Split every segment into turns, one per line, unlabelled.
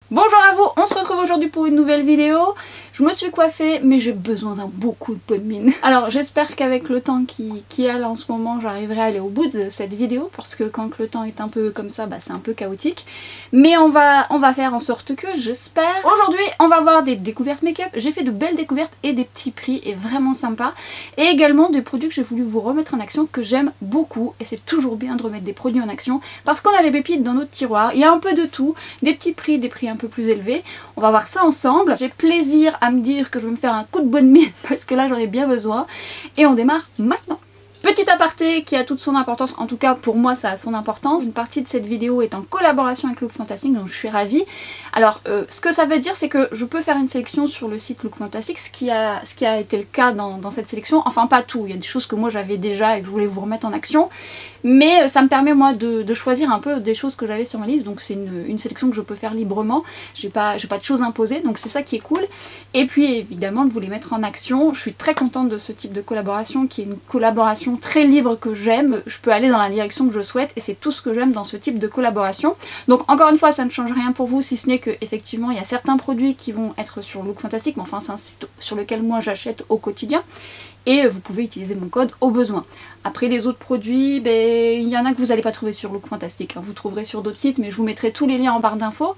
Bonjour à vous, on se retrouve aujourd'hui pour une nouvelle vidéo. Je me suis coiffée mais j'ai besoin d'un beaucoup de bonne mine. Alors j'espère qu'avec le temps qui est là en ce moment, j'arriverai à aller au bout de cette vidéo parce que quand le temps est un peu comme ça, c'est un peu chaotique. Mais on va faire en sorte que, j'espère. Aujourd'hui on va voir des découvertes make-up. J'ai fait de belles découvertes et des petits prix et vraiment sympa. Et également des produits que j'ai voulu vous remettre en action que j'aime beaucoup. Et c'est toujours bien de remettre des produits en action parce qu'on a des pépites dans notre tiroir. Il y a un peu de tout, des petits prix, des prix un peu plus élevés. On va voir ça ensemble. J'ai plaisir à me dire que je vais me faire un coup de bonne mine parce que là j'en ai bien besoin. Et on démarre maintenant. Petit aparté qui a toute son importance, en tout cas pour moi ça a son importance. Une partie de cette vidéo est en collaboration avec Look Fantastic, donc je suis ravie. Alors ce que ça veut dire c'est que je peux faire une sélection sur le site Look Fantastic, ce qui a été le cas dans cette sélection. Enfin pas tout, il y a des choses que moi j'avais déjà et que je voulais vous remettre en action. Mais ça me permet moi de choisir un peu des choses que j'avais sur ma liste, donc c'est une sélection que je peux faire librement. J'ai pas de choses imposées, donc c'est ça qui est cool. Et puis évidemment de vous les mettre en action. Je suis très contente de ce type de collaboration qui est une collaboration très libre que j'aime. Je peux aller dans la direction que je souhaite et c'est tout ce que j'aime dans ce type de collaboration. Donc encore une fois ça ne change rien pour vous si ce n'est que effectivement il y a certains produits qui vont être sur Look Fantastic, mais enfin c'est un site sur lequel moi j'achète au quotidien. Et vous pouvez utiliser mon code au besoin. Après les autres produits, il y en a que vous n'allez pas trouver sur Look Fantastic, hein. Vous trouverez sur d'autres sites, mais je vous mettrai tous les liens en barre d'infos.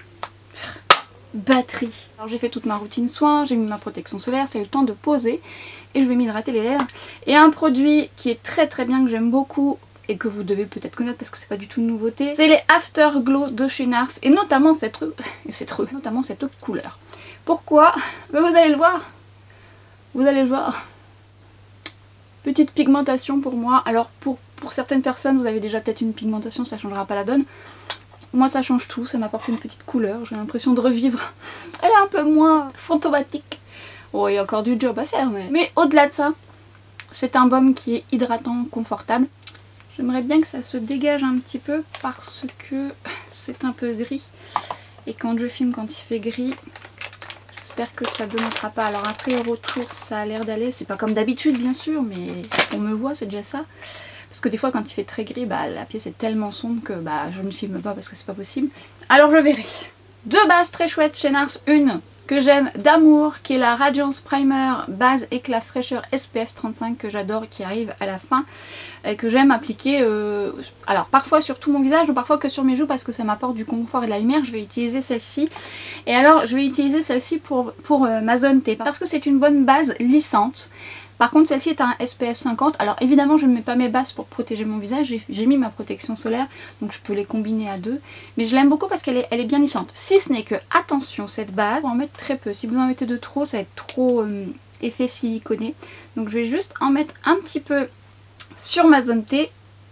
Batterie. Alors j'ai fait toute ma routine soins, j'ai mis ma protection solaire, c'est le temps de poser. Et je vais m'hydrater les lèvres. Et un produit qui est très très bien, que j'aime beaucoup, et que vous devez peut-être connaître parce que c'est pas du tout une nouveauté, c'est les Afterglow de chez NARS, et notamment cette couleur. Pourquoi? Vous allez le voir. Vous allez le voir. Petite pigmentation pour moi. Alors pour certaines personnes, vous avez déjà peut-être une pigmentation, ça changera pas la donne. Moi ça change tout, ça m'apporte une petite couleur, j'ai l'impression de revivre. Elle est un peu moins fantomatique. Oh, il y a encore du job à faire, mais au-delà de ça, c'est un baume qui est hydratant, confortable. J'aimerais bien que ça se dégage un petit peu parce que c'est un peu gris. Et quand je filme quand il fait gris, j'espère que ça ne donnera pas. Alors après au retour ça a l'air d'aller, c'est pas comme d'habitude bien sûr, mais on me voit, c'est déjà ça. Parce que des fois quand il fait très gris, la pièce est tellement sombre que je ne filme pas parce que c'est pas possible. Alors je verrai. Deux bases très chouettes chez NARS, une que j'aime d'amour, qui est la Radiance Primer base éclat fraîcheur SPF 35 que j'adore, qui arrive à la fin, et que j'aime appliquer alors parfois sur tout mon visage ou parfois que sur mes joues parce que ça m'apporte du confort et de la lumière. Je vais utiliser celle-ci, et alors je vais utiliser celle-ci pour ma zone T parce que c'est une bonne base lissante. Par contre celle-ci est un SPF 50, alors évidemment je ne mets pas mes bases pour protéger mon visage, j'ai mis ma protection solaire donc je peux les combiner à deux, mais je l'aime beaucoup parce qu'elle est bien lissante. Si ce n'est que, attention, cette base, vous en mettez très peu, si vous en mettez de trop ça va être trop effet siliconé, donc je vais juste en mettre un petit peu sur ma zone T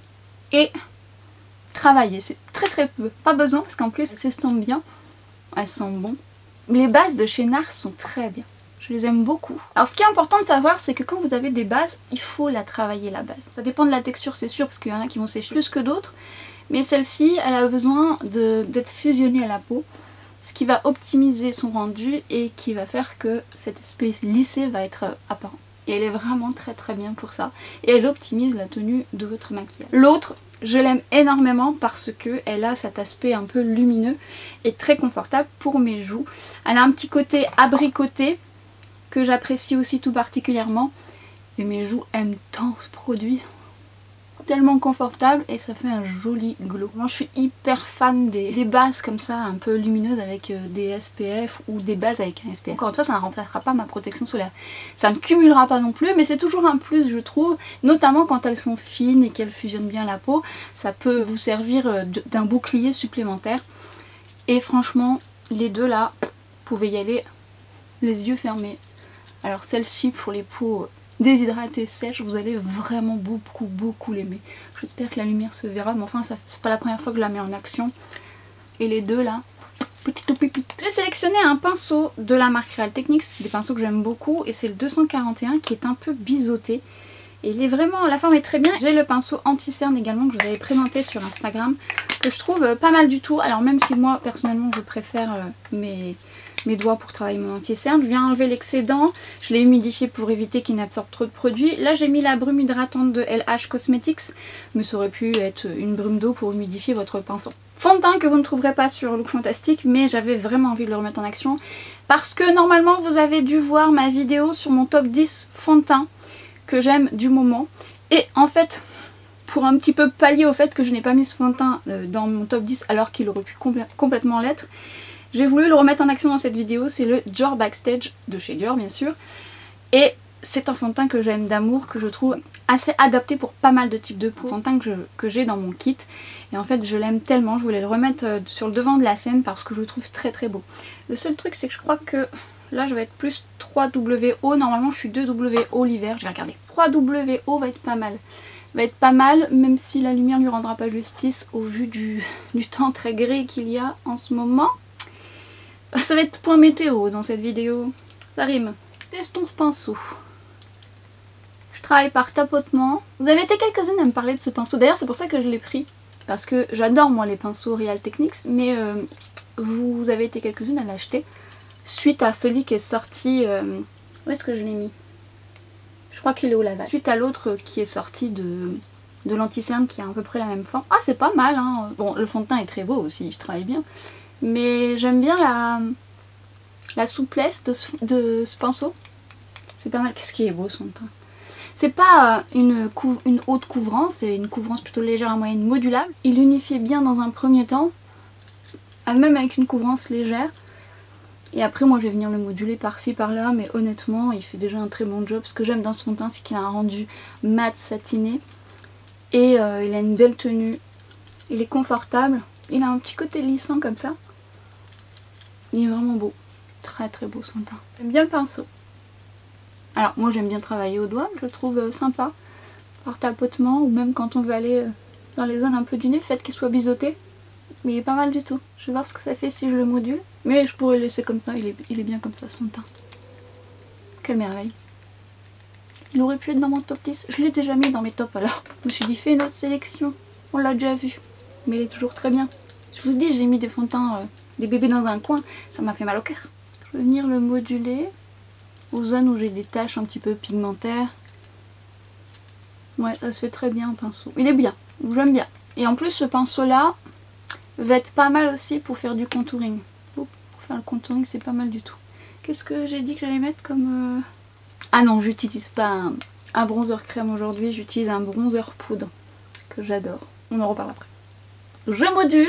et travailler, c'est très peu, pas besoin parce qu'en plus elles s'estampent bien, elles sentent bon. Les bases de chez NARS sont très bien. Je les aime beaucoup. Alors ce qui est important de savoir, c'est que quand vous avez des bases, il faut la travailler la base. Ça dépend de la texture c'est sûr, parce qu'il y en a qui vont sécher plus que d'autres. Mais celle-ci, elle a besoin d'être fusionnée à la peau. Ce qui va optimiser son rendu et qui va faire que cet aspect lissé va être apparent. Et elle est vraiment très bien pour ça. Et elle optimise la tenue de votre maquillage. L'autre, je l'aime énormément parce qu'elle a cet aspect un peu lumineux et très confortable pour mes joues. Elle a un petit côté abricoté que j'apprécie aussi tout particulièrement, et mes joues aiment tant ce produit, tellement confortable et ça fait un joli glow. Moi je suis hyper fan des bases comme ça un peu lumineuses avec des SPF ou des bases avec un SPF. Encore une fois ça ne remplacera pas ma protection solaire, ça ne cumulera pas non plus, mais c'est toujours un plus je trouve, notamment quand elles sont fines et qu'elles fusionnent bien la peau, ça peut vous servir d'un bouclier supplémentaire. Et franchement les deux là, vous pouvez y aller les yeux fermés. Alors celle-ci pour les peaux déshydratées sèches, vous allez vraiment beaucoup l'aimer. J'espère que la lumière se verra, mais enfin c'est pas la première fois que je la mets en action. Et les deux là, petite pépite. J'ai sélectionné un pinceau de la marque Real Techniques, c'est des pinceaux que j'aime beaucoup, et c'est le 241 qui est un peu biseauté. Et il est vraiment, la forme est très bien. J'ai le pinceau anti-cerne également que je vous avais présenté sur Instagram, que je trouve pas mal du tout. Alors même si moi personnellement je préfère mes doigts pour travailler mon anti-cerne. Je viens enlever l'excédent, je l'ai humidifié pour éviter qu'il n'absorbe trop de produits. Là j'ai mis la brume hydratante de LH Cosmetics, mais ça aurait pu être une brume d'eau pour humidifier votre pinceau. Fond de teint que vous ne trouverez pas sur Look Fantastic, mais j'avais vraiment envie de le remettre en action. Parce que normalement vous avez dû voir ma vidéo sur mon top 10 fond de teint que j'aime du moment. Et en fait, pour un petit peu pallier au fait que je n'ai pas mis ce fond de teint dans mon top 10 alors qu'il aurait pu complètement l'être, j'ai voulu le remettre en action dans cette vidéo. C'est le Dior Backstage de chez Dior bien sûr. Et c'est un fond de teint que j'aime d'amour, que je trouve assez adapté pour pas mal de types de peau. Fond de teint que j'ai dans mon kit. Et en fait je l'aime tellement, je voulais le remettre sur le devant de la scène parce que je le trouve très très beau. Le seul truc c'est que je crois que là je vais être plus 3WO, normalement je suis 2WO l'hiver, je vais regarder. 3WO va être pas mal. Va être pas mal, même si la lumière lui rendra pas justice au vu du temps très gris qu'il y a en ce moment. Ça va être point météo dans cette vidéo. Ça rime. Testons ce pinceau. Je travaille par tapotement. Vous avez été quelques-unes à me parler de ce pinceau. D'ailleurs c'est pour ça que je l'ai pris. Parce que j'adore moi les pinceaux Real Techniques. Mais vous avez été quelques-unes à l'acheter. Suite à celui qui est sorti... où est-ce que je l'ai mis? Je crois qu'il est au lavage. Suite à l'autre qui est sorti de l'anti-cerne qui a à peu près la même forme. Ah c'est pas mal hein. Bon le fond de teint est très beau aussi, il se travaille bien. Mais j'aime bien la souplesse de ce pinceau. C'est pas mal. Qu'est-ce qui est beau son teint. C'est pas une haute couvrance, c'est une couvrance plutôt légère à moyenne modulable. Il unifie bien dans un premier temps, même avec une couvrance légère. Et après moi je vais venir le moduler par-ci par-là, mais honnêtement il fait déjà un très bon job. Ce que j'aime dans ce fond de teint c'est qu'il a un rendu mat satiné. Et il a une belle tenue. Il est confortable. Il a un petit côté lissant comme ça. Il est vraiment beau. Très très beau ce fond de teint. J'aime bien le pinceau. Alors moi j'aime bien travailler au doigt, je le trouve sympa. Par tapotement ou même quand on veut aller dans les zones un peu du nez, le fait qu'il soit biseauté. Mais il est pas mal du tout. Je vais voir ce que ça fait si je le module. Mais je pourrais le laisser comme ça, il est bien comme ça ce fond de teint. Quelle merveille. Il aurait pu être dans mon top 10. Je l'ai déjà mis dans mes tops alors. Je me suis dit fais une autre sélection. On l'a déjà vu. Mais il est toujours très bien. Je vous dis j'ai mis des fonds de teint, des bébés dans un coin. Ça m'a fait mal au cœur. Je vais venir le moduler aux zones où j'ai des taches un petit peu pigmentaires. Ouais ça se fait très bien en pinceau. Il est bien. J'aime bien. Et en plus ce pinceau là va être pas mal aussi pour faire du contouring. Pour faire le contouring c'est pas mal du tout. Qu'est-ce que j'ai dit que j'allais mettre comme... Ah non, j'utilise pas un bronzer crème aujourd'hui, j'utilise un bronzer poudre que j'adore. On en reparle après. Je module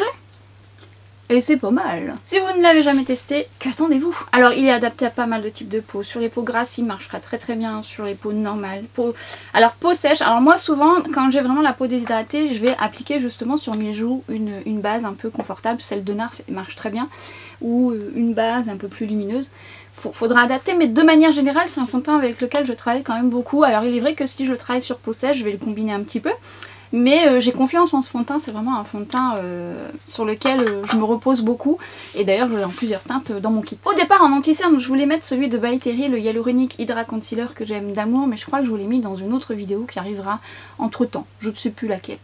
et c'est pas mal. Si vous ne l'avez jamais testé, qu'attendez-vous? Alors il est adapté à pas mal de types de peau. Sur les peaux grasses il marchera très très bien, sur les peaux normales. Alors peau sèche, alors moi souvent quand j'ai vraiment la peau déshydratée, je vais appliquer justement sur mes joues une base un peu confortable. Celle de NARS marche très bien. Ou une base un peu plus lumineuse. Faudra adapter, mais de manière générale c'est un fond de teint avec lequel je travaille quand même beaucoup. Alors il est vrai que si je le travaille sur peau sèche je vais le combiner un petit peu, mais j'ai confiance en ce fond de teint. C'est vraiment un fond de teint sur lequel je me repose beaucoup, et d'ailleurs je l'ai en plusieurs teintes dans mon kit. Au départ en anti-cerne je voulais mettre celui de By Terry, le Hyaluronic Hydra Concealer que j'aime d'amour, mais je crois que je vous l'ai mis dans une autre vidéo qui arrivera entre temps, je ne sais plus laquelle.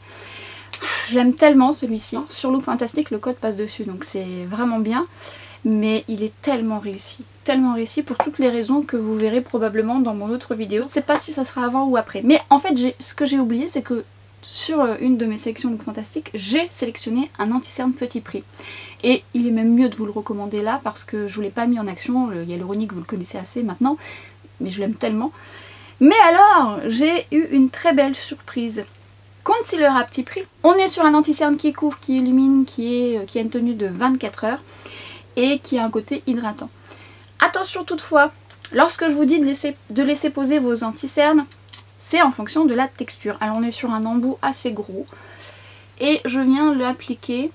Je l'aime tellement celui-ci. Sur Look Fantastic le code passe dessus donc c'est vraiment bien. Mais il est tellement réussi pour toutes les raisons que vous verrez probablement dans mon autre vidéo. Je ne sais pas si ça sera avant ou après. Mais en fait ce que j'ai oublié c'est que sur une de mes sélections Look Fantastic j'ai sélectionné un anti-cerne petit prix. Et il est même mieux de vous le recommander là parce que je ne vous l'ai pas mis en action. Le hyaluronique vous le connaissez assez maintenant, mais je l'aime tellement. Mais alors j'ai eu une très belle surprise. Concealer à petit prix. On est sur un anti-cerne qui couvre, qui illumine, qui a une tenue de 24 heures. Et qui a un côté hydratant. Attention toutefois, lorsque je vous dis de laisser poser vos anti-cernes, c'est en fonction de la texture. Alors on est sur un embout assez gros et je viens l'appliquer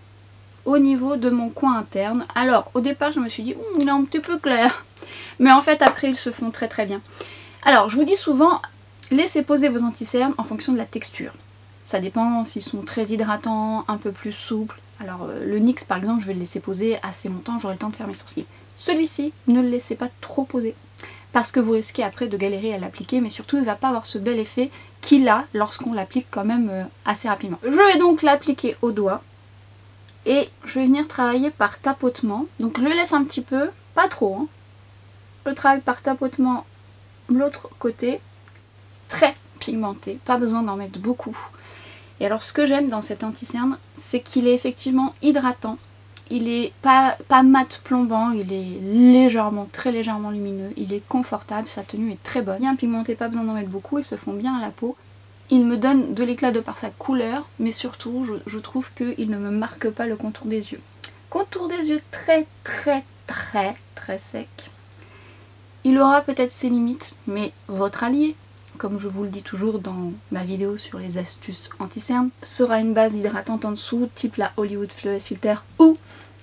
au niveau de mon coin interne. Alors au départ je me suis dit il est un petit peu clair, mais en fait après ils se font très très bien. Alors je vous dis souvent, laissez poser vos anti-cernes en fonction de la texture. Ça dépend s'ils sont très hydratants, un peu plus souples. Alors le NYX par exemple je vais le laisser poser assez longtemps, j'aurai le temps de faire mes sourcils. Celui-ci ne le laissez pas trop poser parce que vous risquez après de galérer à l'appliquer, mais surtout il ne va pas avoir ce bel effet qu'il a lorsqu'on l'applique quand même assez rapidement. Je vais donc l'appliquer au doigt et je vais venir travailler par tapotement. Donc je le laisse un petit peu, pas trop, hein. Je travaille par tapotement l'autre côté, très pigmenté, pas besoin d'en mettre beaucoup. Et alors ce que j'aime dans cet anti-cerne, c'est qu'il est effectivement hydratant. Il est pas mat plombant, il est légèrement, très légèrement lumineux, il est confortable, sa tenue est très bonne. Bien pigmenté, pas besoin d'en mettre beaucoup, il se fond bien à la peau. Il me donne de l'éclat de par sa couleur, mais surtout je trouve qu'il ne me marque pas le contour des yeux. Contour des yeux très sec. Il aura peut-être ses limites, mais votre allié, comme je vous le dis toujours dans ma vidéo sur les astuces anti-cerne, sera une base hydratante en dessous, type la Hollywood Flawless Filter ou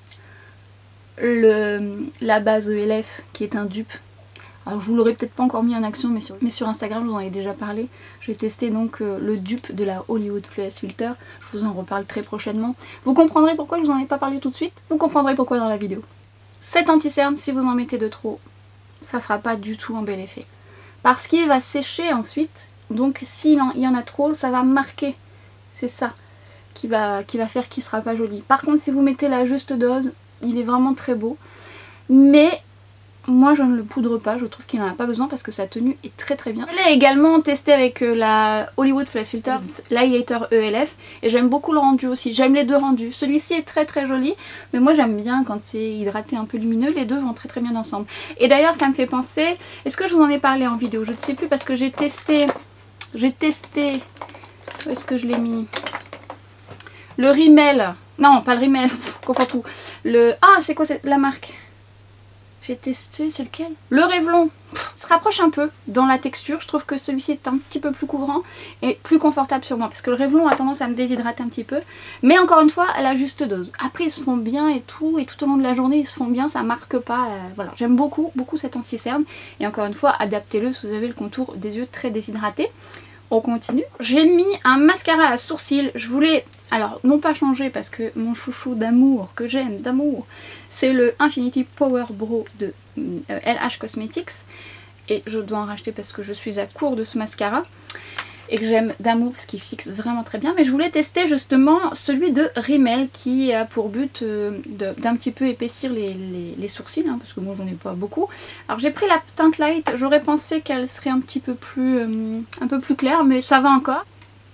la base ELF qui est un dupe. Alors je vous l'aurais peut-être pas encore mis en action, mais sur Instagram je vous en ai déjà parlé. J'ai testé donc le dupe de la Hollywood Flawless Filter, je vous en reparle très prochainement. Vous comprendrez pourquoi je vous en ai pas parlé tout de suite, vous comprendrez pourquoi dans la vidéo. Cet anti-cerne, si vous en mettez de trop, ça fera pas du tout un bel effet. Parce qu'il va sécher ensuite, donc s'il y en a trop, ça va marquer. C'est ça qui va faire qu'il sera pas joli. Par contre, si vous mettez la juste dose, il est vraiment très beau. Mais moi je ne le poudre pas, je trouve qu'il n'en a pas besoin parce que sa tenue est très bien. Je l'ai également testé avec la Hollywood Flawless Filter, l'Highlighter ELF, et j'aime beaucoup le rendu aussi, j'aime les deux rendus. Celui-ci est très joli, mais moi j'aime bien quand c'est hydraté un peu lumineux, les deux vont très bien ensemble. Et d'ailleurs ça me fait penser, est-ce que je vous en ai parlé en vidéo? Je ne sais plus parce que j'ai testé, où est-ce que je l'ai mis? Le Rimmel, non pas le Rimmel, confond tout, ah c'est quoi la marque? J'ai testé, c'est lequel? Le Revlon. Se rapproche un peu dans la texture. Je trouve que celui-ci est un petit peu plus couvrant et plus confortable sur moi. Parce que le Revlon a tendance à me déshydrater un petit peu. Mais encore une fois, à la juste dose. Après, ils se font bien et tout au long de la journée, ils se font bien. Ça marque pas. Voilà, j'aime beaucoup cet anti-cerne. Et encore une fois, adaptez-le si vous avez le contour des yeux très déshydratés. On continue. J'ai mis un mascara à sourcils. Je voulais, alors non pas changer parce que mon chouchou d'amour, que j'aime d'amour, c'est le Infinity Power Brow de LH Cosmetics. Et je dois en racheter parce que je suis à court de ce mascara. Et que j'aime d'amour parce qu'il fixe vraiment très bien. Mais je voulais tester justement celui de Rimmel qui a pour but d'un petit peu épaissir les sourcils, hein, parce que moi j'en ai pas beaucoup. Alors j'ai pris la teinte light, j'aurais pensé qu'elle serait un peu plus claire, mais ça va encore.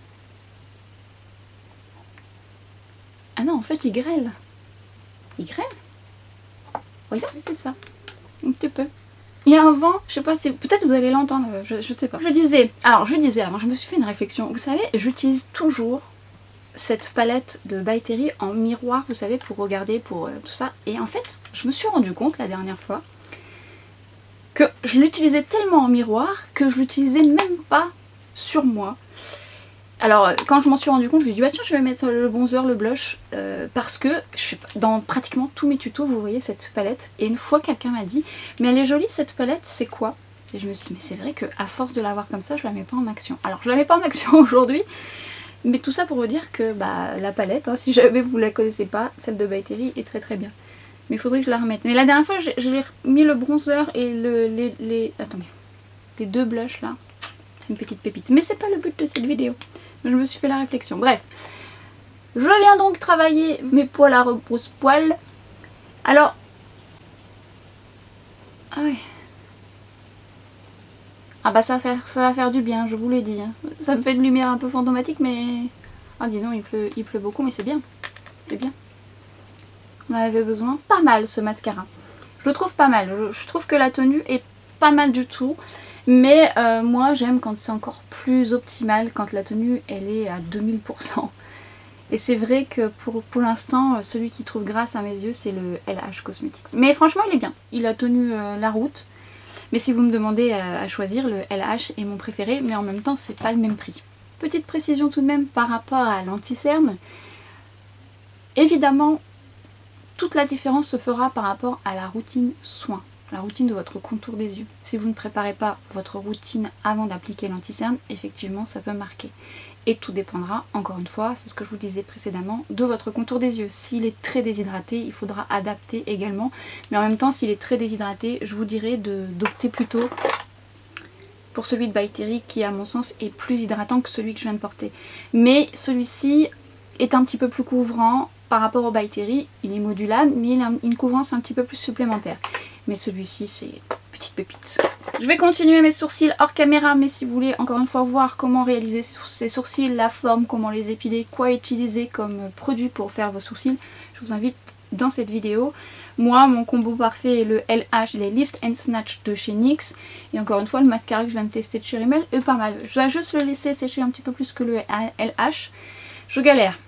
Ah non, en fait il grêle. Il grêle? Oui, c'est ça. Un petit peu. Il y a un vent, je sais pas si... Peut-être vous allez l'entendre, je sais pas. Je disais avant, je me suis fait une réflexion. Vous savez, j'utilise toujours cette palette de By Terry en miroir, vous savez, pour regarder, pour tout ça. Et en fait, je me suis rendu compte la dernière fois que je l'utilisais tellement en miroir que je l'utilisais même pas sur moi. Alors quand je m'en suis rendu compte, je me suis dit bah tiens, je vais mettre le bronzer, le blush, parce que dans pratiquement tous mes tutos vous voyez cette palette. Et une fois quelqu'un m'a dit mais elle est jolie cette palette, c'est quoi? Et je me suis dit mais c'est vrai qu'à force de l'avoir comme ça, je la mets pas en action. Alors je la mets pas en action aujourd'hui, mais tout ça pour vous dire que bah la palette, hein, si jamais vous la connaissez pas, celle de By Terry est très bien. Mais il faudrait que je la remette. Mais la dernière fois j'ai mis le bronzer et attendez, les deux blushs là. C'est une petite pépite. Mais c'est pas le but de cette vidéo. Je me suis fait la réflexion. Bref. Je viens donc travailler mes poils à rebrousse-poil. Alors. Ah oui. Ah bah ça va faire du bien, je vous l'ai dit. Hein. Ça me fait une lumière un peu fantomatique, mais... Ah dis donc, il pleut beaucoup, mais c'est bien. C'est bien. On en avait besoin. Pas mal ce mascara. Je le trouve pas mal. Je trouve que la tenue est pas mal du tout. Mais moi j'aime quand c'est encore plus optimal, quand la tenue elle est à 2000%. Et c'est vrai que pour l'instant, celui qui trouve grâce à mes yeux, c'est le LH Cosmetics. Mais franchement il est bien, il a tenu la route. Mais si vous me demandez à choisir, le LH est mon préféré, mais en même temps c'est pas le même prix. Petite précision tout de même par rapport à l'anti-cerne. Évidemment, toute la différence se fera par rapport à la routine soin. La routine de votre contour des yeux. Si vous ne préparez pas votre routine avant d'appliquer l'anti-cerne, effectivement ça peut marquer. Et tout dépendra, encore une fois, c'est ce que je vous disais précédemment, de votre contour des yeux. S'il est très déshydraté, il faudra adapter également. Mais en même temps, s'il est très déshydraté, je vous dirais d'opter plutôt pour celui de By Terry qui, à mon sens, est plus hydratant que celui que je viens de porter. Mais celui-ci est un petit peu plus couvrant par rapport au By Terry. Il est modulable, mais il a une couvrance un petit peu plus supplémentaire. Mais celui-ci, c'est petite pépite. Je vais continuer mes sourcils hors caméra, mais si vous voulez encore une fois voir comment réaliser ces sourcils, la forme, comment les épiler, quoi utiliser comme produit pour faire vos sourcils, je vous invite dans cette vidéo. Moi, mon combo parfait est le LH, les Lift and Snatch de chez NYX. Et encore une fois, le mascara que je viens de tester de chez Rimmel est pas mal. Je dois juste le laisser sécher un petit peu plus que le LH. Je galère.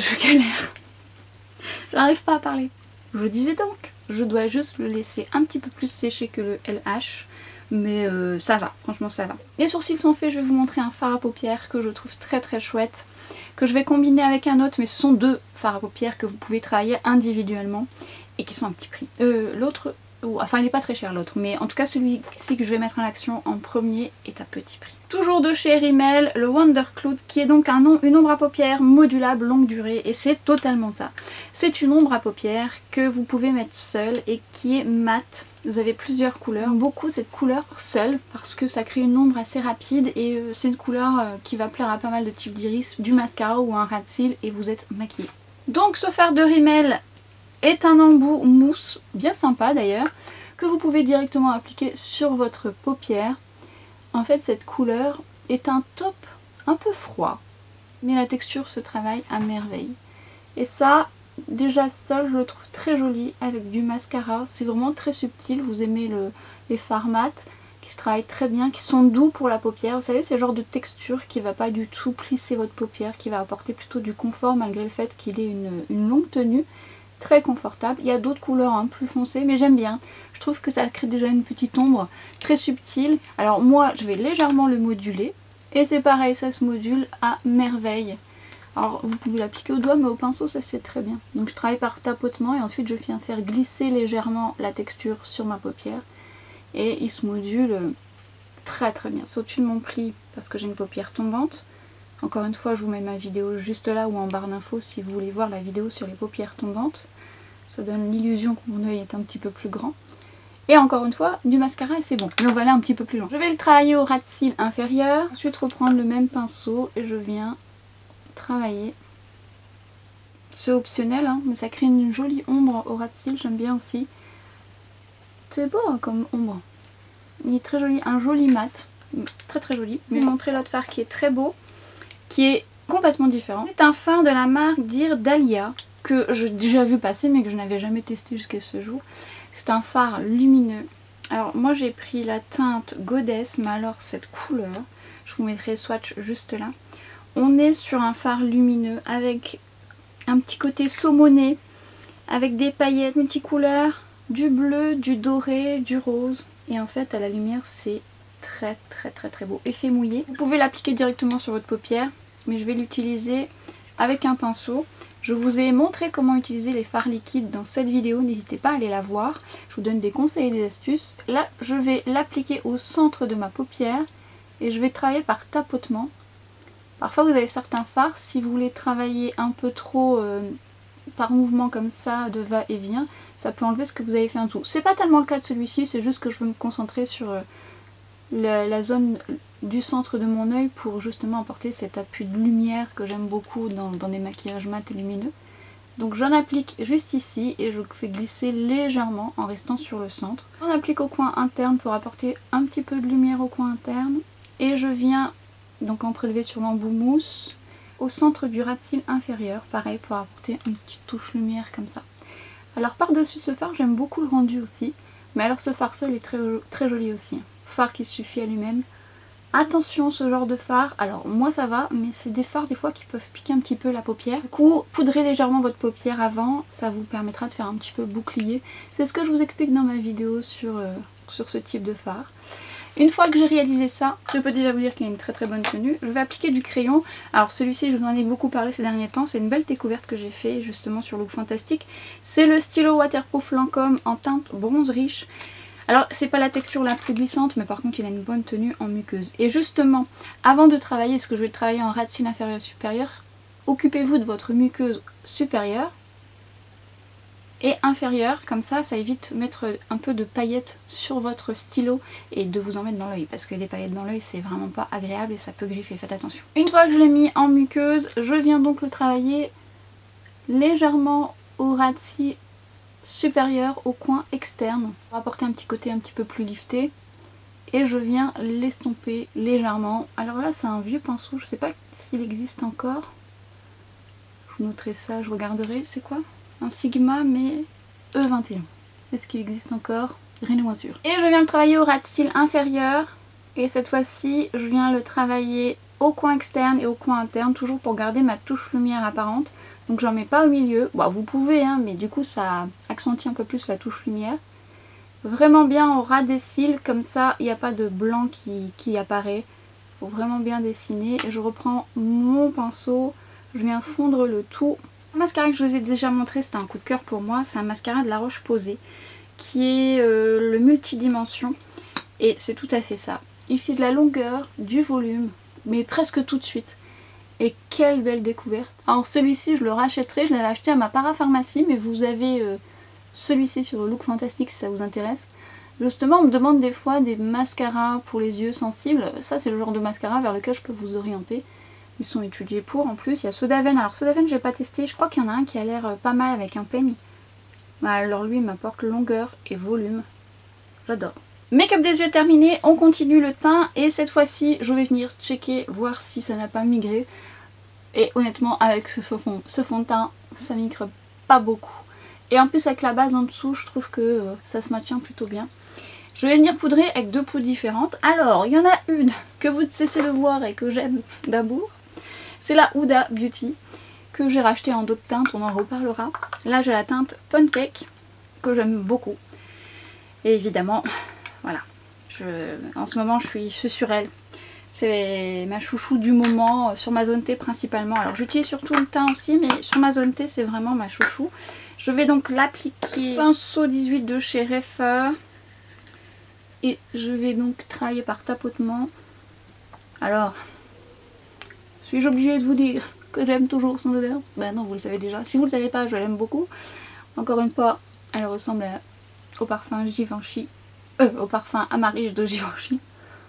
J'arrive pas à parler. Je disais donc, je dois juste le laisser un petit peu plus sécher que le LH. Mais ça va, franchement ça va. Les sourcils sont faits, je vais vous montrer un fard à paupières que je trouve très très chouette, que je vais combiner avec un autre, mais ce sont deux fards à paupières que vous pouvez travailler individuellement et qui sont à petit prix. L'autre, enfin il n'est pas très cher l'autre, mais en tout cas celui-ci que je vais mettre en action en premier est à petit prix. Toujours de chez Rimmel, le Wonder Cloud, qui est donc une ombre à paupières modulable longue durée, et c'est totalement ça. C'est une ombre à paupières que vous pouvez mettre seule et qui est mate. Vous avez plusieurs couleurs. J'aime beaucoup cette couleur seule parce que ça crée une ombre assez rapide et c'est une couleur qui va plaire à pas mal de types d'iris, du mascara ou un ras de cils et vous êtes maquillé. Donc ce fard de Rimmel est un embout mousse, bien sympa d'ailleurs, que vous pouvez directement appliquer sur votre paupière. En fait cette couleur est un taupe un peu froid, mais la texture se travaille à merveille. Et ça, déjà seul, je le trouve très joli avec du mascara. C'est vraiment très subtil. Vous aimez les fards mat qui se travaillent très bien, qui sont doux pour la paupière. Vous savez, c'est le genre de texture qui va pas du tout plisser votre paupière, qui va apporter plutôt du confort malgré le fait qu'il ait une longue tenue. Très confortable. Il y a d'autres couleurs plus foncées, mais j'aime bien. Je trouve que ça crée déjà une petite ombre très subtile. Alors moi, je vais légèrement le moduler. Et c'est pareil, ça se module à merveille. Alors vous pouvez l'appliquer au doigt, mais au pinceau ça c'est très bien. Donc je travaille par tapotement et ensuite je viens faire glisser légèrement la texture sur ma paupière. Et il se module très très bien. C'est au-dessus de mon pli parce que j'ai une paupière tombante. Encore une fois, je vous mets ma vidéo juste là ou en barre d'infos si vous voulez voir la vidéo sur les paupières tombantes. Ça donne l'illusion que mon œil est un petit peu plus grand. Et encore une fois, du mascara et c'est bon. Mais on va aller un petit peu plus loin. Je vais le travailler au ras de cils inférieur. Ensuite reprendre le même pinceau et je viens travailler. C'est optionnel, hein, mais ça crée une jolie ombre au ras de cils, j'aime bien aussi. C'est beau hein, comme ombre. Il est très joli, un joli mat. Très très joli. Je vais vous montrer l'autre fard qui est très beau, qui est complètement différent. C'est un fard de la marque Dear Dahlia, que j'ai déjà vu passer mais que je n'avais jamais testé jusqu'à ce jour. C'est un fard lumineux. Alors moi j'ai pris la teinte Goddess, mais alors cette couleur, je vous mettrai le swatch juste là. On est sur un fard lumineux avec un petit côté saumoné, avec des paillettes multicouleurs, du bleu, du doré, du rose. Et en fait à la lumière c'est très très très très beau. Effet mouillé. Vous pouvez l'appliquer directement sur votre paupière, mais je vais l'utiliser avec un pinceau. Je vous ai montré comment utiliser les fards liquides dans cette vidéo, n'hésitez pas à aller la voir. Je vous donne des conseils et des astuces. Là je vais l'appliquer au centre de ma paupière et je vais travailler par tapotement. Parfois vous avez certains fards, si vous voulez travailler un peu trop par mouvement comme ça, de va-et-vient, ça peut enlever ce que vous avez fait en dessous. C'est pas tellement le cas de celui-ci, c'est juste que je veux me concentrer sur la zone du centre de mon œil pour justement apporter cet appui de lumière que j'aime beaucoup dans des maquillages mat et lumineux. Donc j'en applique juste ici et je fais glisser légèrement en restant sur le centre. J'en applique au coin interne pour apporter un petit peu de lumière au coin interne. Et je viens donc en prélever sur l'embout mousse au centre du ras de cils inférieur, pareil pour apporter une petite touche lumière comme ça. Alors par-dessus ce fard, j'aime beaucoup le rendu aussi, mais alors ce fard seul est très, très joli aussi. Fard qui suffit à lui-même. Attention ce genre de fard, alors moi ça va, mais c'est des fards des fois qui peuvent piquer un petit peu la paupière. Du coup, poudrez légèrement votre paupière avant, ça vous permettra de faire un petit peu bouclier. C'est ce que je vous explique dans ma vidéo sur ce type de fard. Une fois que j'ai réalisé ça, je peux déjà vous dire qu'il y a une très très bonne tenue. Je vais appliquer du crayon. Alors celui-ci, je vous en ai beaucoup parlé ces derniers temps. C'est une belle découverte que j'ai fait justement sur Look Fantastique. C'est le stylo waterproof Lancôme en teinte bronze riche. Alors c'est pas la texture la plus glissante, mais par contre il a une bonne tenue en muqueuse. Et justement, avant de travailler, parce que je vais travailler en ras de cils inférieur et supérieur, occupez-vous de votre muqueuse supérieure et inférieure, comme ça évite de mettre un peu de paillettes sur votre stylo et de vous en mettre dans l'œil, parce que les paillettes dans l'œil c'est vraiment pas agréable et ça peut griffer, faites attention. Une fois que je l'ai mis en muqueuse, je viens donc le travailler légèrement au ras de cils supérieur, au coin externe, pour apporter un petit côté un petit peu plus lifté, et je viens l'estomper légèrement. Alors là c'est un vieux pinceau, je sais pas s'il existe encore, je noterai ça, je regarderai, c'est quoi ? Un Sigma mais E21. Est-ce qu'il existe encore? Rien de moins sûr. Et je viens le travailler au ras de cils inférieur. Et cette fois-ci, je viens le travailler au coin externe et au coin interne. Toujours pour garder ma touche lumière apparente. Donc j'en mets pas au milieu. Bon, vous pouvez, hein, mais du coup ça accentue un peu plus la touche lumière. Vraiment bien au ras des cils. Comme ça, il n'y a pas de blanc qui apparaît. Faut vraiment bien dessiner. Et je reprends mon pinceau. Je viens fondre le tout. Le mascara que je vous ai déjà montré, c'était un coup de cœur pour moi, c'est un mascara de La Roche-Posay qui est le multidimension et c'est tout à fait ça. Il fait de la longueur, du volume, mais presque tout de suite. Et quelle belle découverte. Alors celui-ci je le rachèterai, je l'avais acheté à ma parapharmacie, mais vous avez celui-ci sur Look Fantastic si ça vous intéresse. Justement on me demande des fois des mascaras pour les yeux sensibles, ça c'est le genre de mascara vers lequel je peux vous orienter. Ils sont étudiés pour, en plus il y a Sodaven, alors Sodaven je n'ai pas testé, je crois qu'il y en a un qui a l'air pas mal avec un peigne. Alors lui il m'apporte longueur et volume, j'adore. Make-up des yeux terminé, on continue le teint et cette fois-ci je vais venir checker, voir si ça n'a pas migré. Et honnêtement avec ce fond de teint ça migre pas beaucoup. Et en plus avec la base en dessous je trouve que ça se maintient plutôt bien. Je vais venir poudrer avec deux poudres différentes. Alors il y en a une que vous ne cessez de voir et que j'aime d'amour. C'est la Huda Beauty que j'ai racheté en d'autres teintes, on en reparlera. Là j'ai la teinte Pancake que j'aime beaucoup. Et évidemment, voilà, en ce moment je suis sur elle. C'est ma chouchou du moment, sur ma zone T principalement. Alors j'utilise surtout le teint aussi, mais sur ma zone T c'est vraiment ma chouchou. Je vais donc l'appliquer pinceau 18 de chez Refa. Et je vais donc travailler par tapotement. Alors... suis-je obligée de vous dire que j'aime toujours son odeur? Ben non, vous le savez déjà. Si vous le savez pas, je l'aime beaucoup. Encore une fois, elle ressemble au parfum Givenchy. Au parfum Amarish de Givenchy.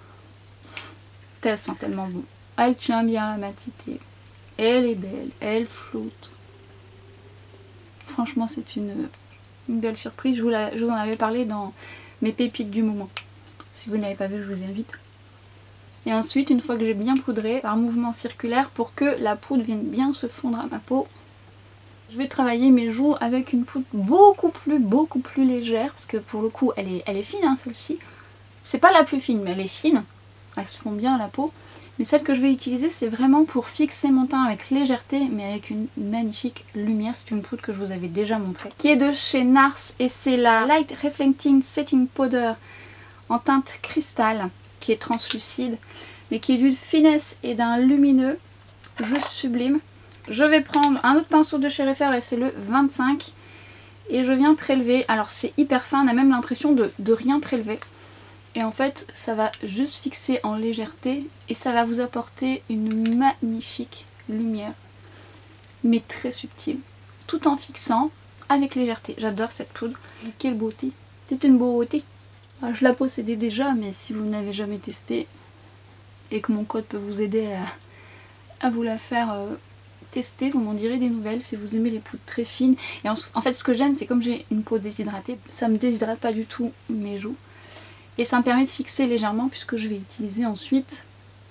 Elle sent tellement bon. Elle tient bien la matité. Elle est belle. Elle flotte. Franchement, c'est une belle surprise. Je vous en avais parlé dans mes pépites du moment. Si vous n'avez pas vu, je vous invite. Et ensuite, une fois que j'ai bien poudré, par mouvement circulaire pour que la poudre vienne bien se fondre à ma peau, je vais travailler mes joues avec une poudre beaucoup plus légère, parce que pour le coup elle est fine hein, celle-ci. C'est pas la plus fine mais elle est fine, elle se fond bien à la peau. Mais celle que je vais utiliser c'est vraiment pour fixer mon teint avec légèreté mais avec une magnifique lumière. C'est une poudre que je vous avais déjà montrée, qui est de chez NARS et c'est la Light Reflecting Setting Powder en teinte cristal, qui est translucide mais qui est d'une finesse et d'un lumineux juste sublime. Je vais prendre un autre pinceau de chez Refer et c'est le 25 et je viens prélever. Alors c'est hyper fin, on a même l'impression de rien prélever et en fait ça va juste fixer en légèreté et ça va vous apporter une magnifique lumière mais très subtile tout en fixant avec légèreté. J'adore cette poudre, quelle beauté, c'est une beauté. Alors, je la possédais déjà mais si vous n'avez jamais testé et que mon code peut vous aider à vous la faire tester, vous m'en direz des nouvelles si vous aimez les poudres très fines. Et en fait ce que j'aime c'est comme j'ai une peau déshydratée, ça me déshydrate pas du tout mes joues. Et ça me permet de fixer légèrement puisque je vais utiliser ensuite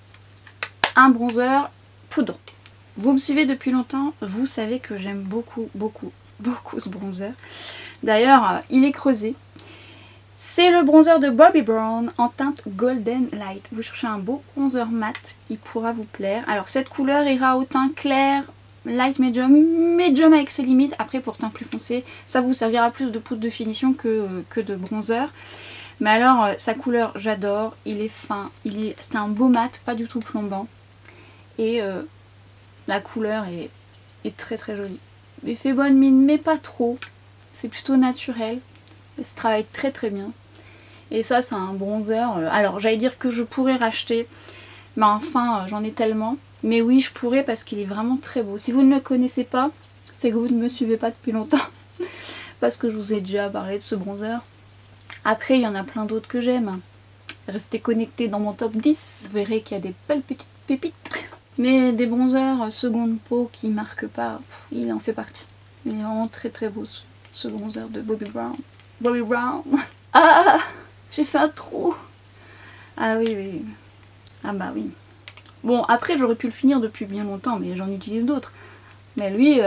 un bronzer poudre. Vous me suivez depuis longtemps, vous savez que j'aime beaucoup ce bronzer. D'ailleurs il est creusé. C'est le bronzer de Bobbi Brown en teinte Golden Light. Vous cherchez un beau bronzer mat, il pourra vous plaire. Alors cette couleur ira au teint clair, light medium, medium avec ses limites. Après pour teint plus foncé, ça vous servira plus de poudre de finition que de bronzer. Mais alors sa couleur j'adore, il est fin, c'est un beau mat, pas du tout plombant. Et la couleur est très jolie. Il fait bonne mine mais pas trop, c'est plutôt naturel. Ça se travaille très bien. Et ça c'est un bronzer, alors j'allais dire que je pourrais racheter, mais enfin j'en ai tellement. Mais oui, je pourrais parce qu'il est vraiment très beau. Si vous ne le connaissez pas, c'est que vous ne me suivez pas depuis longtemps. Parce que je vous ai déjà parlé de ce bronzer. Après, il y en a plein d'autres que j'aime. Restez connectés dans mon top 10. Vous verrez qu'il y a des belles petites pépites. Mais des bronzers seconde peau qui marquent pas, il en fait partie. Il est vraiment très très beau ce bronzer de Bobbi Brown. Bobbi Brown. Ah, j'ai fait un trou. Ah oui, oui. Ah bah oui. Bon, après j'aurais pu le finir depuis bien longtemps, mais j'en utilise d'autres. Mais lui,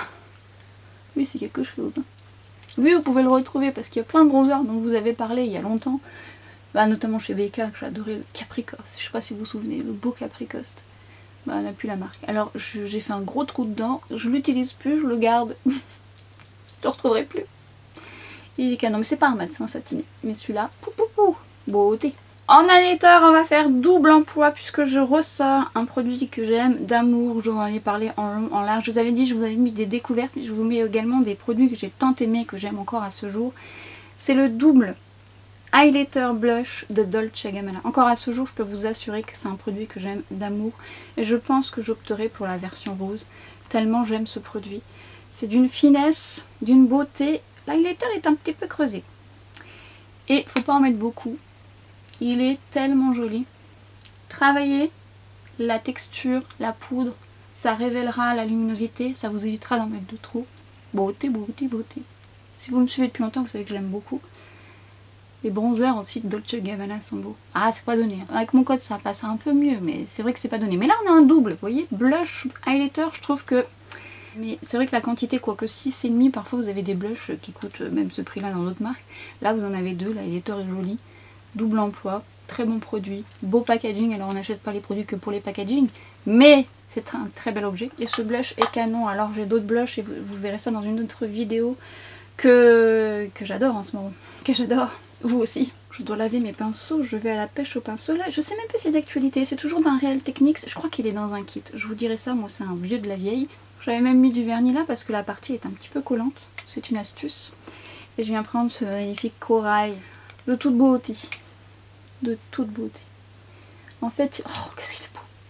lui c'est quelque chose. Lui vous pouvez le retrouver parce qu'il y a plein de bronzers dont vous avez parlé il y a longtemps. Bah, notamment chez BK, que j'adorais le Capricoste. Je sais pas si vous vous souvenez, le beau Capricoste. Bah, on n'a plus la marque. Alors j'ai fait un gros trou dedans, je l'utilise plus, je le garde. Je le retrouverai plus. Il est canon, mais c'est pas un mat, c'est un satiné. Mais celui-là, pou pou pou, beauté. En highlighter, on va faire double emploi puisque je ressors un produit que j'aime d'amour. Je vous en ai parlé en long, en large. Je vous avais dit, je vous avais mis des découvertes, mais je vous mets également des produits que j'ai tant aimés, que j'aime encore à ce jour. C'est le double highlighter blush de Dolce & Gabbana. Encore à ce jour, je peux vous assurer que c'est un produit que j'aime d'amour. Et je pense que j'opterai pour la version rose, tellement j'aime ce produit. C'est d'une finesse, d'une beauté. L'highlighter est un petit peu creusé. Et faut pas en mettre beaucoup. Il est tellement joli. Travaillez la texture, la poudre, ça révélera la luminosité, ça vous évitera d'en mettre de trop. Beauté, beauté, beauté. Si vous me suivez depuis longtemps, vous savez que j'aime beaucoup. Les bronzers aussi de Dolce & Gabbana sont beaux. Ah, c'est pas donné. Avec mon code, ça passe un peu mieux, mais c'est vrai que c'est pas donné. Mais là, on a un double, vous voyez. Blush, highlighter, je trouve que... Mais c'est vrai que la quantité, quoique 6,5, parfois vous avez des blushs qui coûtent même ce prix-là dans d'autres marques. Là, vous en avez deux, l'highlighter est joli. Double emploi, très bon produit, beau packaging. Alors on n'achète pas les produits que pour les packaging, mais c'est un très bel objet. Et ce blush est canon. Alors j'ai d'autres blushs et vous verrez ça dans une autre vidéo que j'adore en ce moment. Que j'adore, vous aussi. Je dois laver mes pinceaux, je vais à la pêche au pinceau. Là, je sais même pas si c'est d'actualité, c'est toujours d'un Real Techniques. Je crois qu'il est dans un kit, je vous dirai ça, moi c'est un vieux de la vieille. J'avais même mis du vernis là parce que la partie est un petit peu collante, c'est une astuce. Et je viens prendre ce magnifique corail de toute beauté. De toute beauté. En fait, oh qu'est-ce qu'il est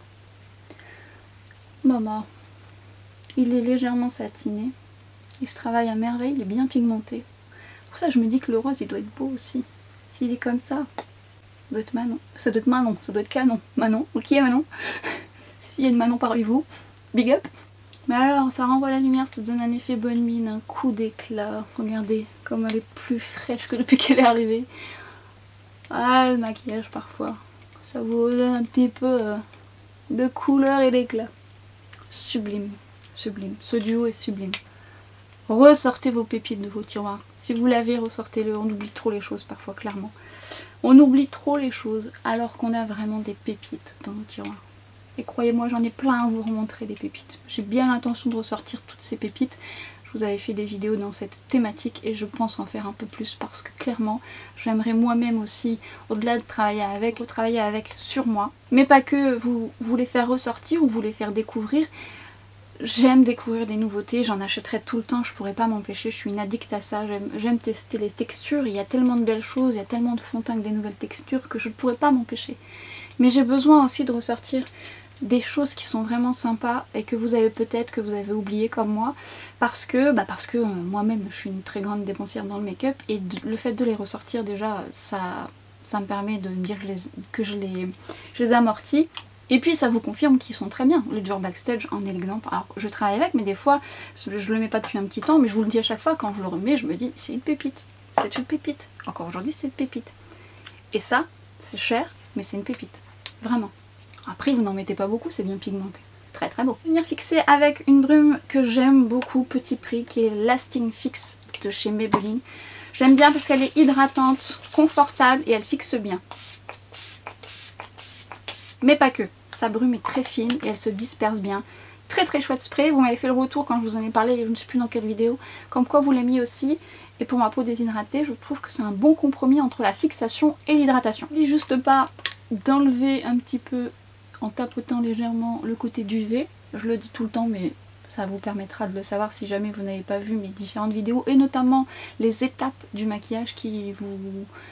beau. Maman. Il est légèrement satiné. Il se travaille à merveille, il est bien pigmenté. Pour ça je me dis que le rose il doit être beau aussi. S'il est comme ça, ça doit être Manon. Ça doit être Manon, ça doit être Canon. Manon, qui est Manon? S'il y a une Manon parmi vous, big up. Mais alors, ça renvoie la lumière, ça donne un effet bonne mine, un coup d'éclat. Regardez comme elle est plus fraîche que depuis qu'elle est arrivée. Ah, le maquillage parfois, ça vous donne un petit peu de couleur et d'éclat. Sublime, sublime. Ce duo est sublime. Ressortez vos pépites de vos tiroirs. Si vous l'avez, ressortez-le. On oublie trop les choses parfois, clairement. On oublie trop les choses alors qu'on a vraiment des pépites dans nos tiroirs. Et croyez-moi, j'en ai plein à vous remontrer des pépites. J'ai bien l'intention de ressortir toutes ces pépites. Je vous avais fait des vidéos dans cette thématique et je pense en faire un peu plus parce que clairement, j'aimerais moi-même aussi, au-delà de travailler avec sur moi. Mais pas que vous les faire ressortir ou vous les faire découvrir. J'aime découvrir des nouveautés, j'en achèterai tout le temps, je pourrais pas m'empêcher, je suis une addict à ça, j'aime tester les textures, il y a tellement de belles choses, il y a tellement de fond de teint avec des nouvelles textures que je ne pourrais pas m'empêcher. Mais j'ai besoin aussi de ressortir des choses qui sont vraiment sympas et que vous avez peut-être, que vous avez oublié comme moi, parce que moi-même je suis une très grande dépensière dans le make-up et le fait de les ressortir déjà, ça me permet de me dire que je les amortis. Et puis ça vous confirme qu'ils sont très bien. Le Dior Backstage en est l'exemple. Alors je travaille avec, mais des fois je le mets pas depuis un petit temps, mais je vous le dis à chaque fois, quand je le remets, je me dis c'est une pépite. C'est une pépite. Encore aujourd'hui c'est une pépite. Et ça, c'est cher, mais c'est une pépite. Vraiment. Après vous n'en mettez pas beaucoup, c'est bien pigmenté. Très très beau. Je vais venir fixer avec une brume que j'aime beaucoup, petit prix, qui est Lasting Fix de chez Maybelline. J'aime bien parce qu'elle est hydratante, confortable et elle fixe bien. Mais pas que. Sa brume est très fine et elle se disperse bien. Très très chouette spray. Vous m'avez fait le retour quand je vous en ai parlé, je ne sais plus dans quelle vidéo, comme quoi vous l'aimiez aussi. Et pour ma peau déshydratée, je trouve que c'est un bon compromis entre la fixation et l'hydratation. N'oublie juste pas d'enlever un petit peu en tapotant légèrement le côté duvet. Je le dis tout le temps, mais ça vous permettra de le savoir si jamais vous n'avez pas vu mes différentes vidéos et notamment les étapes du maquillage qui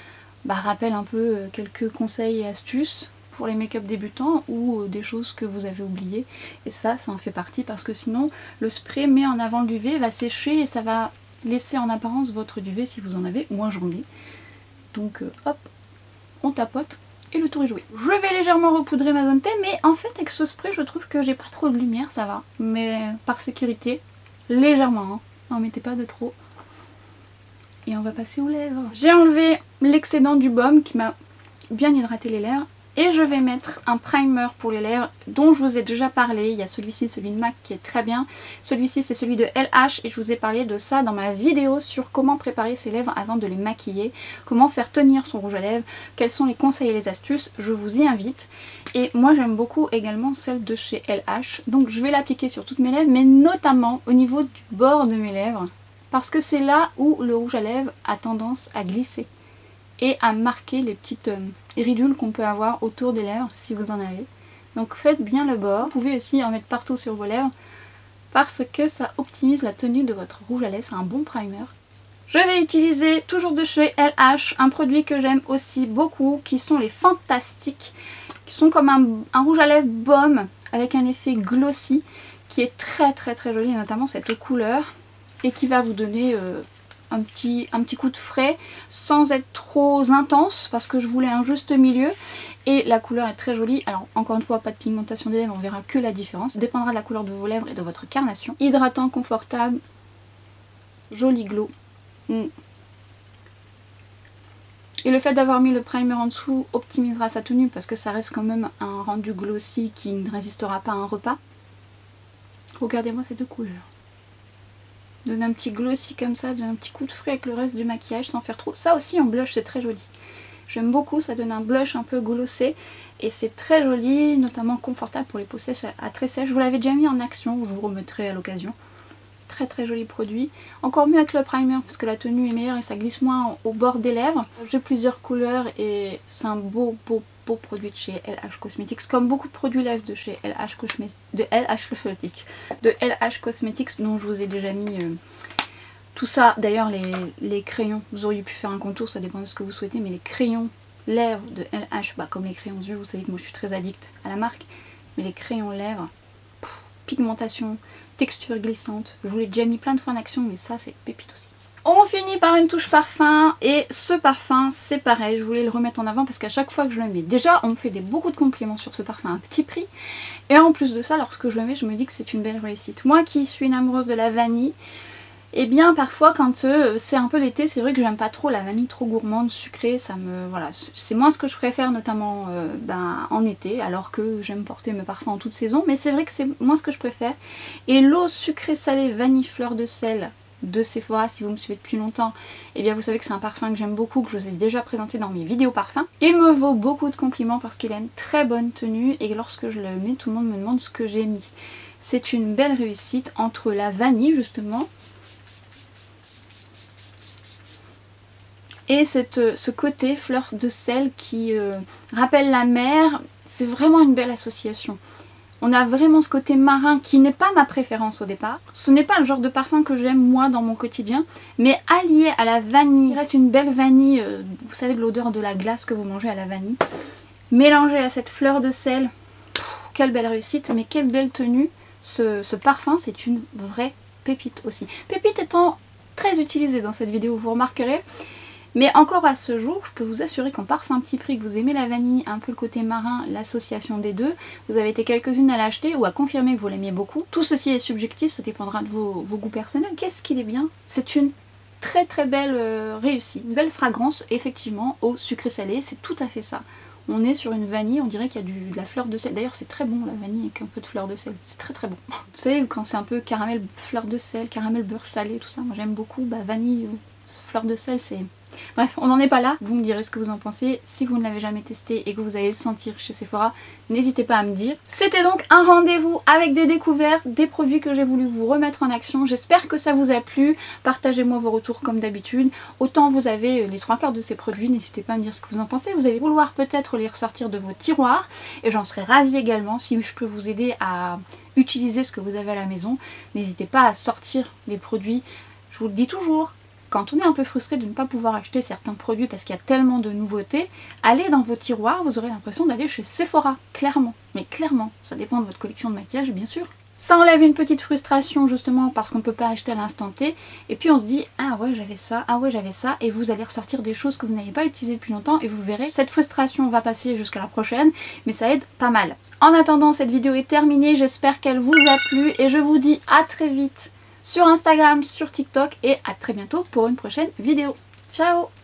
rappelle un peu quelques conseils et astuces pour les make-up débutants ou des choses que vous avez oubliées. Et ça en fait partie parce que sinon le spray met en avant le duvet, va sécher et ça va laisser en apparence votre duvet si vous en avez. Moi j'en ai. Donc hop, on tapote et le tour est joué. Je vais légèrement repoudrer ma zone T, mais en fait avec ce spray je trouve que j'ai pas trop de lumière, ça va. Mais par sécurité, légèrement, hein. N'en mettez pas de trop. Et on va passer aux lèvres. J'ai enlevé l'excédent du baume qui m'a bien hydraté les lèvres. Et je vais mettre un primer pour les lèvres dont je vous ai déjà parlé. Il y a celui-ci, celui de MAC qui est très bien. Celui-ci c'est celui de LH et je vous ai parlé de ça dans ma vidéo sur comment préparer ses lèvres avant de les maquiller. Comment faire tenir son rouge à lèvres, quels sont les conseils et les astuces, je vous y invite. Et moi j'aime beaucoup également celle de chez LH. Donc je vais l'appliquer sur toutes mes lèvres mais notamment au niveau du bord de mes lèvres. Parce que c'est là où le rouge à lèvres a tendance à glisser. Et à marquer les petites ridules qu'on peut avoir autour des lèvres si vous en avez. Donc faites bien le bord. Vous pouvez aussi en mettre partout sur vos lèvres parce que ça optimise la tenue de votre rouge à lèvres. C'est un bon primer. Je vais utiliser toujours de chez LH un produit que j'aime aussi beaucoup qui sont les Fantastiques. Qui sont comme un rouge à lèvres baume avec un effet glossy qui est très joli, et notamment cette couleur. Et qui va vous donner un petit coup de frais sans être trop intense parce que je voulais un juste milieu et la couleur est très jolie. Alors encore une fois pas de pigmentation des lèvres, on verra que la différence, dépendra de la couleur de vos lèvres et de votre carnation. Hydratant, confortable, joli glow. Et le fait d'avoir mis le primer en dessous optimisera sa tenue parce que ça reste quand même un rendu glossy qui ne résistera pas à un repas. Regardez-moi ces deux couleurs. Donne un petit glossy comme ça, donne un petit coup de frais avec le reste du maquillage sans faire trop. Ça aussi en blush c'est très joli. J'aime beaucoup, ça donne un blush un peu glossé et c'est très joli, notamment confortable pour les peaux sèches à très sèches. Je vous l'avais déjà mis en action, je vous remettrai à l'occasion. Très joli produit. Encore mieux avec le primer parce que la tenue est meilleure et ça glisse moins au bord des lèvres. J'ai plusieurs couleurs et c'est un beau produit de chez LH Cosmetics, comme beaucoup de produits lèvres de chez LH Cosmetics dont je vous ai déjà mis tout ça. D'ailleurs les crayons, vous auriez pu faire un contour, ça dépend de ce que vous souhaitez, mais les crayons lèvres de LH, comme les crayons yeux, vous savez que moi je suis très addict à la marque, mais les crayons lèvres, pigmentation, texture glissante, je vous l'ai déjà mis plein de fois en action, mais ça c'est pépite aussi. On finit par une touche parfum et ce parfum c'est pareil, je voulais le remettre en avant parce qu'à chaque fois que je le mets, déjà on me fait beaucoup de compliments sur ce parfum à un petit prix et en plus de ça lorsque je le mets je me dis que c'est une belle réussite. Moi qui suis une amoureuse de la vanille, et bien parfois quand c'est un peu l'été c'est vrai que j'aime pas trop la vanille trop gourmande, sucrée, ça me... voilà, c'est moins ce que je préfère notamment en été alors que j'aime porter mes parfums en toute saison, mais c'est vrai que c'est moins ce que je préfère. Et l'eau sucrée salée vanille fleur de sel de Sephora, si vous me suivez depuis longtemps, et bien vous savez que c'est un parfum que j'aime beaucoup, que je vous ai déjà présenté dans mes vidéos parfums. Il me vaut beaucoup de compliments parce qu'il a une très bonne tenue et lorsque je le mets tout le monde me demande ce que j'ai mis. C'est une belle réussite entre la vanille justement et ce côté fleur de sel qui rappelle la mer. C'est vraiment une belle association. On a vraiment ce côté marin qui n'est pas ma préférence au départ. Ce n'est pas le genre de parfum que j'aime moi dans mon quotidien, mais allié à la vanille, il reste une belle vanille, vous savez de l'odeur de la glace que vous mangez à la vanille, mélangé à cette fleur de sel, quelle belle réussite, mais quelle belle tenue. Ce parfum c'est une vraie pépite aussi. Pépite étant très utilisée dans cette vidéo, vous remarquerez. Mais encore à ce jour, je peux vous assurer qu'en parfum petit prix, que vous aimez la vanille, un peu le côté marin, l'association des deux, vous avez été quelques-unes à l'acheter ou à confirmer que vous l'aimiez beaucoup. Tout ceci est subjectif, ça dépendra de vos goûts personnels. Qu'est-ce qu'il est bien? C'est une très belle réussite. Une belle fragrance, effectivement, au sucré salé, c'est tout à fait ça. On est sur une vanille, on dirait qu'il y a de la fleur de sel. D'ailleurs c'est très bon la vanille avec un peu de fleur de sel, c'est très bon. Vous savez quand c'est un peu caramel, fleur de sel, caramel beurre salé, tout ça, moi j'aime beaucoup. Vanille, fleur de sel c'est... Bref, on n'en est pas là, vous me direz ce que vous en pensez. Si vous ne l'avez jamais testé et que vous allez le sentir chez Sephora, n'hésitez pas à me dire. C'était donc un rendez-vous avec des découvertes, des produits que j'ai voulu vous remettre en action. J'espère que ça vous a plu. Partagez-moi vos retours comme d'habitude. Autant vous avez les 3/4 de ces produits, n'hésitez pas à me dire ce que vous en pensez. Vous allez vouloir peut-être les ressortir de vos tiroirs et j'en serais ravie également si je peux vous aider à utiliser ce que vous avez à la maison. N'hésitez pas à sortir les produits. Je vous le dis toujours. quand on est un peu frustré de ne pas pouvoir acheter certains produits parce qu'il y a tellement de nouveautés, allez dans vos tiroirs, vous aurez l'impression d'aller chez Sephora, clairement. Mais clairement, ça dépend de votre collection de maquillage bien sûr. Ça enlève une petite frustration justement parce qu'on ne peut pas acheter à l'instant T. Et puis on se dit ah ouais j'avais ça, ah ouais j'avais ça. Et vous allez ressortir des choses que vous n'avez pas utilisées depuis longtemps et vous verrez, cette frustration va passer jusqu'à la prochaine. Mais ça aide pas mal. En attendant, cette vidéo est terminée. J'espère qu'elle vous a plu. Et je vous dis à très vite sur Instagram, sur TikTok. Et à très bientôt pour une prochaine vidéo. Ciao!